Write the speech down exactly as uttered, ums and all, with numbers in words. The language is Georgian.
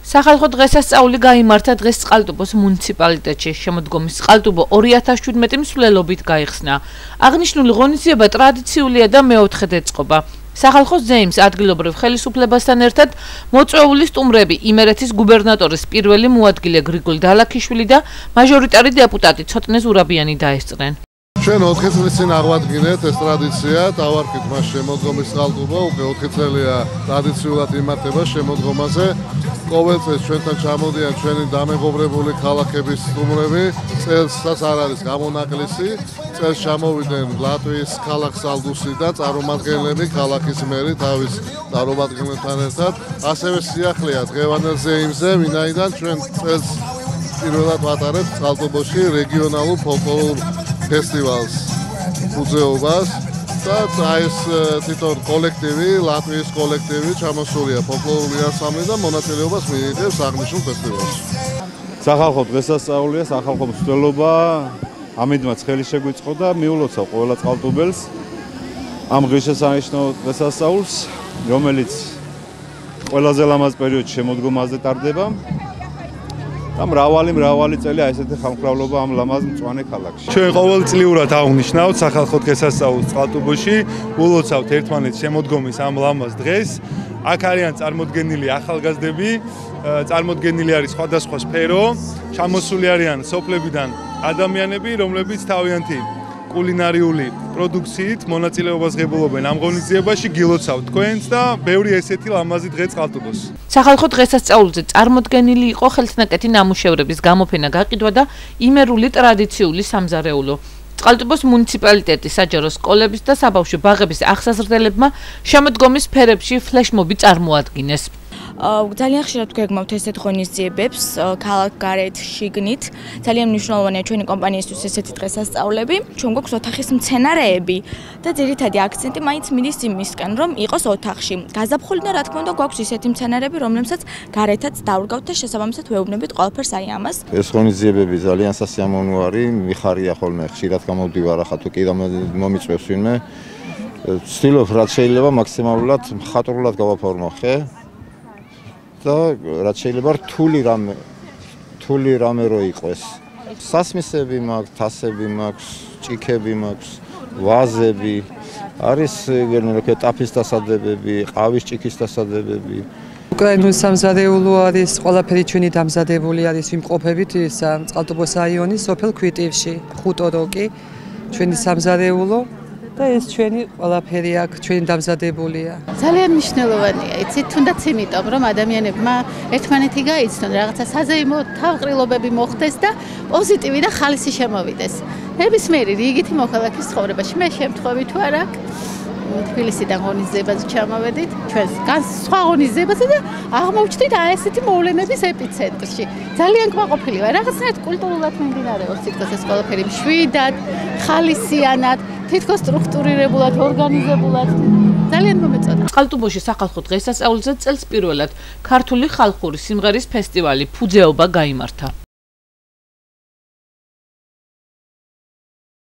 სახალხო დღესასწაული გაიმართა დღეს წყალტუბოს მუნიციპალიტეტში. შემოდგომის წყალტუბო ორი ათას შვიდმეტი მსვლელობით გაიხსნა. აღნიშნული ღონისძიება ტრადიციულია და მეოთხედ ეწყობა. სახალხო ზეიმს ადგილობრივ ხელისუფლებასთან ერთად მოწვეული სტუმრები იმერეთის გუბერნატორის პირველი მოადგილე გრიგოლ დალაქიშვილი და მაჟორიტარი დეპუტატი ცოტნე ზურაბიანი დაესწრნენ. ჩვენ ოთხი წლის წინ აღვადგინეთ ეს ტრადიცია, დავარქით მას შემოდგომის წყალტუბო, უკვე ოთხი წელია ტრადიციულად იმართება შემოდგომაზე. ყოველ წელს ჩვენთან ჩამოდიან ჩვენი დამეგობრებული ქალაქების სტუმრები, წელსაც არ არის გამონაკლისი. წელს ჩამოვიდნენ ლატვიის ქალაქ სალდუსიდან წარმომადგენლები, ქალაქის მერი თავის წარმომადგენლებთან ერთად. ასევე სიახლეა დღევანდელ ზეიმზე, ვინაიდან ჩვენ წელს პირველად ვატარებთ წყალტუბოში რეგიონალურ ფოლკლორულ ფესტივალს უძეობას და ეს თვითონ კოლექტივი, ლატვიის კოლექტივი ჩამოსულია ფოლკლორული ანსამბლი და მონაწილეობას მიიღებს აღნიშნულ ფესტივალში. სახალხო დღესასწაულია, სახალხო მსვლელობა, ამიტომაც ხელი შეგვიწყო და მიულოცავ ყველა წყალტუბელს ამ ღირსშესანიშნავ დღესასწაულს, რომელიც ყველაზე ლამაზ პერიოდში შემოდგომაზე ტარდება. და მრავალი მრავალი წელია ესეთი ხალხმრავლობა ამ ლამაზ მწვანე ქალაქში. ჩვენ ყოველწლიურად აღვნიშნავთ სახალხო დღესასწაულს წყალტუბოში, ულოცავთ ერთმანეთს შემოდგომის ამ ლამაზ დღეს. აქ არიან წარმოდგენილი ახალგაზრდები, წარმოდგენილი არის სხვადასხვა სფერო, ჩამოსული არიან სოფლებიდან ადამიანები, რომლებიც თავიანთი კულინარიული პროდუქციით მონაწილეობას ღებულობენ ამ ღონისძიებაში, გილოცავთ თქვენს და ბევრი ესეთი ლამაზი დღე წყალტუბოს. სახალხო დღესასწაულზე წარმოდგენილი იყო ხელთნაკეთი ნამუშევრების გამოფენა, გაყიდვა და იმერული ტრადიციული სამზარეულო. წყალტუბოს მუნიციპალიტეტის საჯარო სკოლების და საბავშვო ბაღების აღსაზრდელებმა შემოდგომის სფერებში ფლეშმობი წარმოადგინეს. ძალიან ხშირად გვეგმავთ ესეთ ღონისძიებებს ქალაქ გარეთ შიგნით. ძალიან მნიშვნელოვანია ჩვენი კომპანიისთვის ესეთი დღესასწაულები. ჩვენ გვაქვს ოთახის მცენარეები და ძირითადი აქცენტი მაინც მიდის იმისკენ, რომ იყოს ოთახში. გაზაფხული და რა თქმა უნდა გვაქვს ისეთი მცენარეები, რომლებსაც გარეთაც დავრგავთ და შესაბამისად ვეუბნებით ყველაფერს აი ამას. ეს ღონისძიებები ძალიან სასიამოვნო არის, მიხარია ხოლმე ხშირად გამოვდივარ ახლა თუ კი მომიწევს ვინმე. ვცდილობ რაც შეიძლება მაქსიმალურად მხატვრულად გავაფორმო ხე. და რაც შეიძლება რთული რამე რთული რამე რო იყოს. სასმისები მაქვს, თასები მაქვს, ჭიქები მაქვს, ვაზები, არის გერნელოქე ტაფის დასადებები, ყავის ჭიქის დასადებები. უკრაინული სამზარეულო არის, ყველაფერი ჩვენი დამზადებული არის იმყოფებით ის წყალტუბოს რაიონის სოფელ ქვიტივში, ხუტოროკი, ჩვენი სამზარეულო და ეს ჩვენი ყველაფერი აქ ჩვენი დამზადებულია. ძალიან მნიშვნელოვანია, იცით, თუნდაც იმიტომ, რომ ადამიანებმა ერთმანეთი გაიცნონ, რაღაცა საზეიმო თავყრილობები მოხდეს და პოზიტივი და ხალისი შემოვიდეს. ნებისმიერი რიგითი მოქალაქის ცხოვრებაში. მე შემთხვევით ვარ აქ თბილისიდან ღონისძიებაზე ჩამოვედით, ჩვენ სხვა ღონისძიებაზე და აღმოჩნდით აი ესეთი მოვლენების ეპიცენტრში. ძალიან კმაყოფილი ვარ, რაღაცნაირად კულტურულად მიმდინარეობს თითქოს ეს ყველაფერი მშვიდად, ხალისიანად, თითქოს სტრუქტურირებულად, ორგანიზებულად. ძალიან მომეწონა. წყალტუბოში სახალხო დღესასწაულზე წელს პირველად ქართული ხალხური სიმღერის ფესტივალი ფუძეობა გაიმართა.